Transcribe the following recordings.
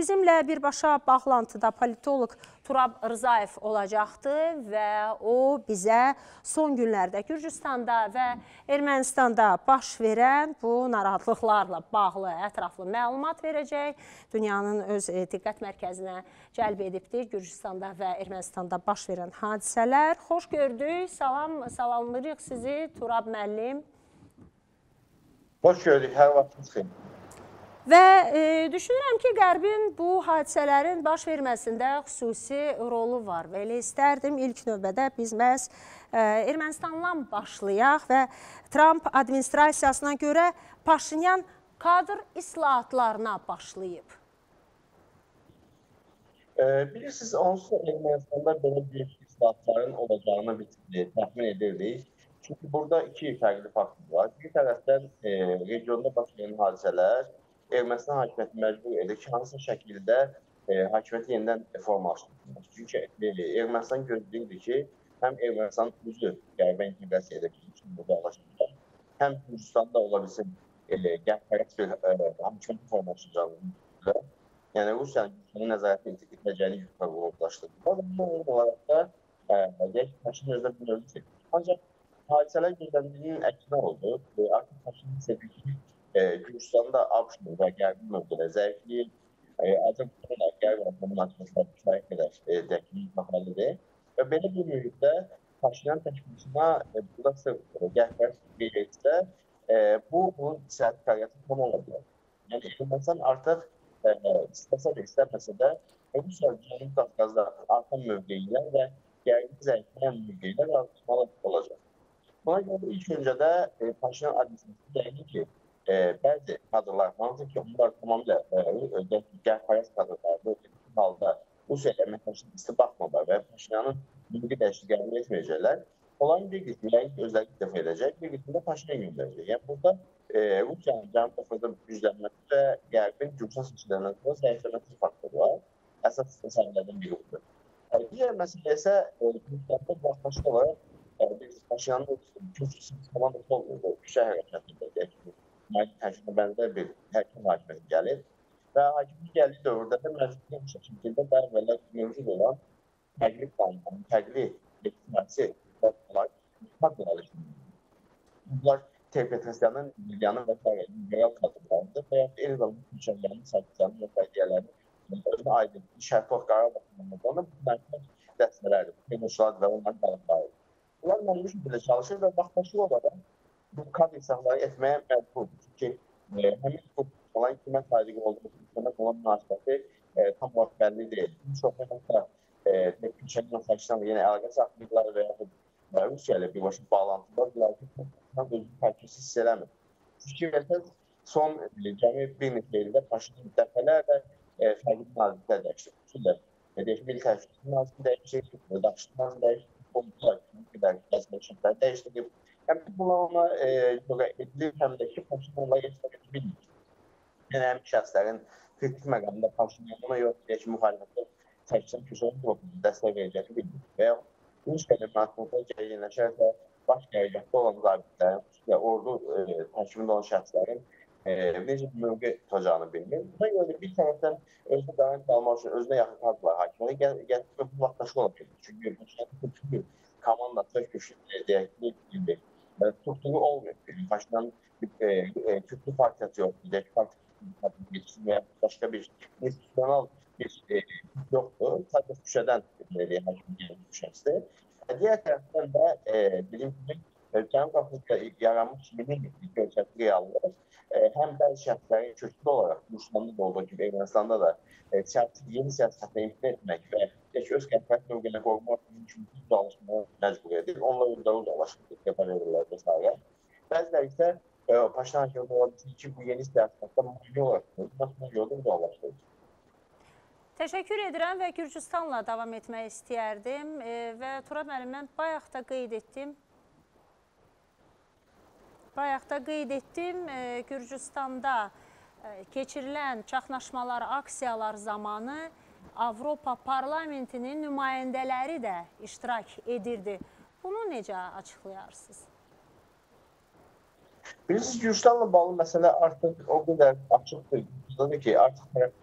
Bizimlə birbaşa bağlantıda politolog Turab Rzayev olacaqdı və o bizə son günlərdə Gürcüstanda və Ermənistanda baş verən bu narahatlıqlarla bağlı ətraflı məlumat verəcək. Dünyanın öz diqqət mərkəzinə cəlb edibdir Gürcüstanda və Ermənistanda baş verən hadisələr. Xoş gördük, salamlayırıq sizi Turab müəllim. Xoş gördük, hər vaxtınız xeyir. Və düşünürəm ki, Qərbin bu hadisələrin baş verməsində xüsusi rolu var və elə istərdim ilk növbədə biz məhz Ermənistandan başlayaq və Trump administrasiyasına görə Paşinyan kadr islahatlarına başlayıb. Bilirsiniz, onsuz da Ermənistanda belə bir islahatların olacağını təxmin edirdik. Çünki burada iki fərqli faktor var. Bir tərəfdən regionda baş verən hadisələr Ermənistan hakimiyyəti məcbur edir ki, hansısa şəkildə hakimiyyəti yenidən formalaşdırılır. Çünki Ermənistan gözləyirdi ki, həm Ermənistan özü qərbə inteqrasiya edəcək, burada anlaşılır, həm Gürcüstanda ola bilsin qərb-pərəst bir hakimiyyəti formalaşdırılır. Yəni, Rusiyanın Gürcüstanın nəzarəti ediləcəyini yuxarılaşdırılır. Bunun olaraq da Paşinyan özdə bir növü çəkir. Ancaq hadisələr gözləndiyinin əksinə oldu. Artıq Paşinyan sedir ki, Gürcüstanda ABŞ-ın və Qərbin mövqeləri zəifləyir. Azərbaycanla Qərb münasibətləri kifayət qədər dəqiq məqalədir. Və belə bir mühitdə Paşinyan təşkilatına burada sırf qərb-pərəst bir etsə, bunun siyasi fəaliyyəti tam ola bilər. Yəni, Ermənistan artıq istəsə də, istəməsə də Rusiya Cənub Qafqazda artan mövqeylər və Qərbin zəifləyən mövqeylər artırmalı olacaq. Buna görə ilk öncə də Paşinyan administrasiyası deyildi ki, bəzi kadrlar, hansı ki, onlar tamamilə qərb-pərəst kadrlardır, bu halda Rusiya əməkdaşlığı isti baxmalar və Paşinyanın mülki dəyişiklik qəbul etməyəcəklər. Onların bir qismi özləri istifa edəcək, bir qismi də Paşinyan göndərəcək. Yəni, burada Rusiyanın Cənub Qafqazda güclənməsi və Qərbin Gürcüstan seçkilərindən sonra zəifləməsi faktoru var. Əsas məsələlərdən biri budur. Digər məsələ isə Gürcüstanda vaxtaşıq olaraq Paşinyanın Gürcüstan komandası olmuyor, küçə hərəkətində təşkilə bənzər bir həkim hakimiyyəti gəlir və hakimiyyəti gəldiyi dövrdə də məcburi bir şəkildə daha əvvəllər mövcud olan fərqli qanunların, fərqli legitimasi qanunlar bunlar Petrosyanın, Milyanın və liberal kadrlarıdır və yaxud eyni zamanda Gülşenyanın, Sarkisyanın və fərqiyələrinin özünə aydın Şərqoq Qarabağ bunlar dəstələrdir, Petrosyalar və onların qalıqlarıdır. Bunlar mənim şəkildə çalışır və vaxtaşıq olaraq bu kadr islahatları etməyə məcburdur. Çünki həmin bu olan kimə sadiq olduğu olan münasibəti tam olaraq bəlli deyil. Çox məqamda Gülşenyan, Sarkisyan yeni əlaqə saxlayırlar və yaxud Rusiya ilə birbaşa bağlantılar ki, özünü təhlükəsiz hiss eləmir. Fikir versəz, son cəmi bir neçə ildə Paşinyan dəfələrlə fərqli nazirliklər dəyişdir. Xüsusilə Milli Təhlükəsizlik Nazirliyi dəyişdir, Daxili Nazirliyi dəyişdir, Komutlar kimi dəyişdir. Həm bunlar ona görə edilir, həm də ki, Paşinyanla geçmək bilmir. Yəni, həm şəxslərin kritik məqamında Paşinyan ona yox, ki, müxalifətə Sərkisyan Küçənin dəstək verəcəyini bilmir. Və yaxud Rusiya münasibətlər geriləşərsə, baş qərargahda olan zabitlərin, xüsusilə ordu tərkibində olan şəxslərin necə bir mövqe tutacağını bilmir. Buna görə bir tərəfdən özünə qarant qalmaq üçün özünə yaxın kadrlar hakimiyyəti gətirmək bu vaxtaşıq ola bilir. Çünki Paşinyanın komanda çox güclü deyək, tutduğu olmuyor. Paşinyanın Türklü partiyası yox, Dək partiyası və başqa bir institusional bir yoxdur. Sadəcə küçədən hakimiyyətin şəxsdir. Digər tərəfdən də bilim kimi Cənub Qafqazda yaranmış yeni görsətli reallıq həm bəzi şəxslərin köklü olaraq Gürcüstanda da olduğu kimi Ermənistanda da yeni siyasətlə imtina etmək və öz qərb-pərəst mövqeyini qorumaq üçün çalışmağa məcbur edir. Onlar özləri uzaqlaşır, qəbul edirlər və s. Bəziləri isə Paşinyan hakimiyyəti ola bilsin ki, bu yeni siyasətdə mühüm olaraq yolda uzaqlaşdırır. Təşəkkür edirəm və Gürcüstanla davam etmək istəyərdim və Turab müəllim, mən bayaq da qeyd etdim, Gürcüstanda keçirilən çaxnaşmalar, aksiyalar zamanı Avropa Parlamentinin nümayəndələri də iştirak edirdi. Bunu necə açıqlayarsınız? Bilirsiniz, Gürcüstanla bağlı məsələ artıq o qədər açıqdır ki, artıq tərəflər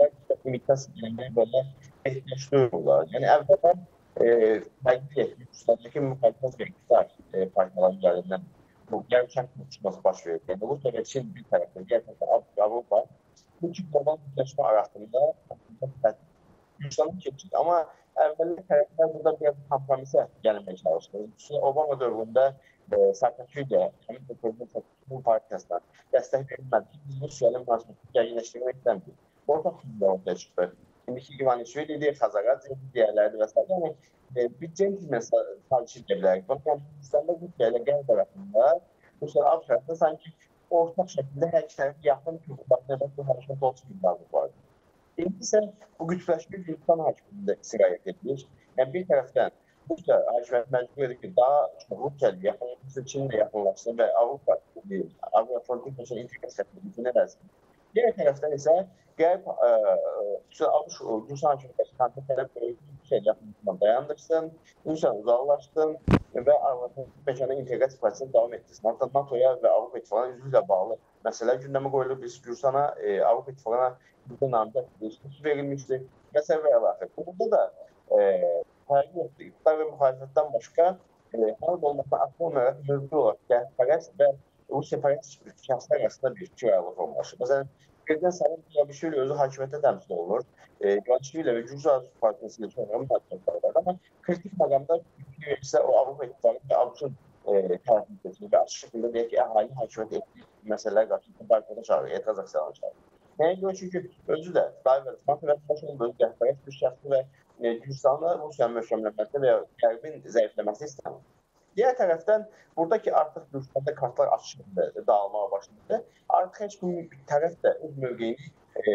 imitasiyonunda belə ehtiyac duyururlar. Yəni əvvəldən fərqli Gürcüstandakı müxalifət və iqtidar partiyaların üzərindən bu gəlişən tutuşması baş verir. Yəni Rusiya və Çin bir tərəfdən, digər tərəfdən Avropa bu iki qlobal birləşmə arasında Gürcüstanın keçir. Amma əvvəlki tərəfdən burada biraz kompromisə gəlməyə çalışır. Obama dövründə Saakashviliyə, həmin bu partiyasına dəstək verilmədi. Biz Rusiya ilə münasibətini gərginləşdirmək istəmirik. Ortaq fikirlər ortaya çıxdı. İndiki İvanishvili idi, Xazaqadze idi, digərləri və s. Yəni bir centilmen sazişi deyə bilərik. Gürcüstanda Rusiya ilə qərb tərəfində, Rusiya Avropa tərəfində sanki ortaq şəkildə hər iki tərəf yaxın qüvvələrdə bir hərəkət olsun iddiası vardı. İndi isə bu qütbləşmə Gürcüstan hakimiyyətində sirayət edilir. Yəni bir tərəfdən Rusiya hakimiyyəti məcbur edir ki, daha çox Rusiya ilə yaxınlaşsın, Çinlə yaxınlaşsın və Avropa politikasının inteqrasiyasını bütün eləsin. Digər tərəfdən isə qərb Gürcüstan hakimiyyəti tələb edir ki, Rusiya ilə yaxınlaşmadan dayandırsın, Rusiyanı uzaqlaşsın və Azərbaycanın inteqrasiya prosesini davam etdirsin. Hatta NATO-ya və Avropa İttifaqına üzvlüklə bağlı məsələ gündəmə qoyulur. Biz Gürcüstana Avropa İttifaqına namizəd verilmişdi və s. və əlaqə. Burada da fərqi yoxdur. İqtidar və müxalifətdən başqa hal olmasına asıl olaraq mövcud olaraq qərbpərəst və Rusiyapərəst şəxslər arasında bir fikir ayrılığı formalaşır. Məsələn, Prezident Salim İvanishvili özü hakimiyyətdə təmsil olunur. İvanishvili və Gürcü Azad Partiyası ilə çox mühakimətlər var. Amma kritik məqamda isə o Avropa İttifaqı və Avropa tərəfini seçilir və açıq şəkildə deyək ki, əhalini hakimiyyət etdiyi məsələlər qarşısında barikada çağırır, etiraz aksiyalarına çağırır. Nəyə görə? Çünki özü də David və Başkanın özü qərbpərəst bir şəxsdir və Gürcüstanı Rusiyanın möhkəmlənməsi və Qərbin zəifləməsi istəmir. Digər tərəfdən, buradakı artıq Gürcüstanda kartlar açıq şəkildə dağılmağa başladı. Artıq heç bir tərəf də öz mövqeyini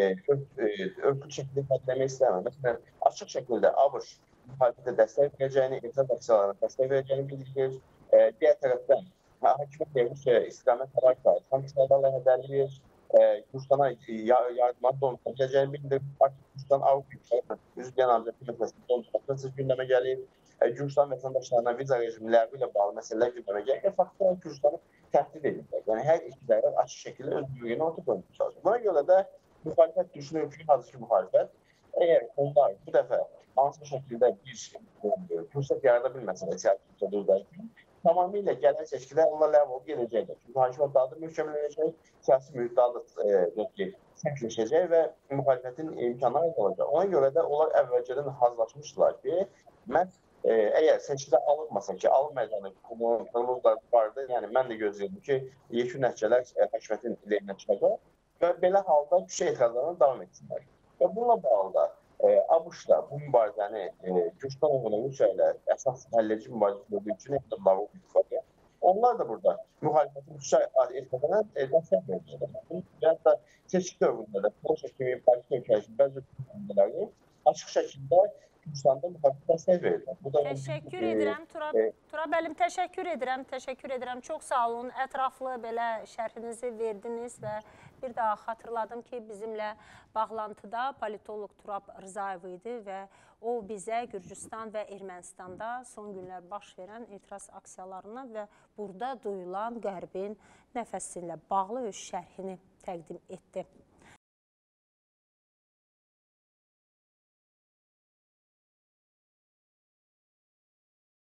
örtülü şəkildə ifadələmək istəmir. Məsələn, açıq şəkildə ABŞ müxalifətə dəstək verəcəyini, etiraz aksiyalarına dəstək verəcəyini bildirir. Digər tərəfdən, hakimiyyət Rusiya istiqamət olaraq sanksiyalarla hədəliyir. Gürcüstana yardıma donatacağını bildirir. Artıq Gürcüstan Avropa İttifaqı üzvlüyə namizədliyi məsələsində donatması gündəmə gəlir. Gürcüstan vətəndaşlarına viza rejimi ləğvi ilə bağlı məsələlər gündəmə gəlir və faktlar Gürcüstanı təhdid edirlər. Yəni hər iki tərəf açıq şəkildə öz mövqeyini ortaya qoymağa çalışır. Buna görə də müxalifət düşünür ki, hazırki müxalifət əgər onlar bu dəfə hansı şəkildə bir fürsət yarada bilməsə və siyasi fürsət tamamilə gələn seçkidə onlar ləğv olub gedəcəklər. Çünki hakimiyyət daha da möhkəmlənəcək, siyasi mühit daha da sərtləşəcək və müxalifətin imkanları olacaq. Ona görə də onlar əvvəlcədən hazırlaşmışdılar ki, əgər seçkidə alınmasa ki, alınmayacağını qanunlar vardı, yəni mən də gözləyirdim ki, yekun nəticələr hakimiyyətin lehinə çıxacaq və belə halda küçə etirazlarına davam etsinlər. Və bununla bağlı da ABŞ-da bu mübarizəni Gürcüstan uğruna Rusiya ilə əsas həlledici mübarizə olduğu üçün Avropa İttifaqı, onlar da burada müxalifətin küçə etirazlarına dəstək verecəklər. Və hətta seçki dövründə də Polşa kimi partiya ölkələrinin bəzi müxalifələri açıq şəkildə Gürcüstanda müxalifət dəstək verirlər. Təşəkkür edirəm, Turab müəllim, təşəkkür edirəm. Çox sağ olun, ətraflı belə şərhinizi verdiniz və bir daha xatırladım ki, bizimlə bağlantıda politoloq Turab Rzayev idi və o bizə Gürcüstan və Ermənistanda son günlər baş verən etiraz aksiyalarına və burada duyulan Qərbin nəfəsi ilə bağlı öz şərhini təqdim etdi.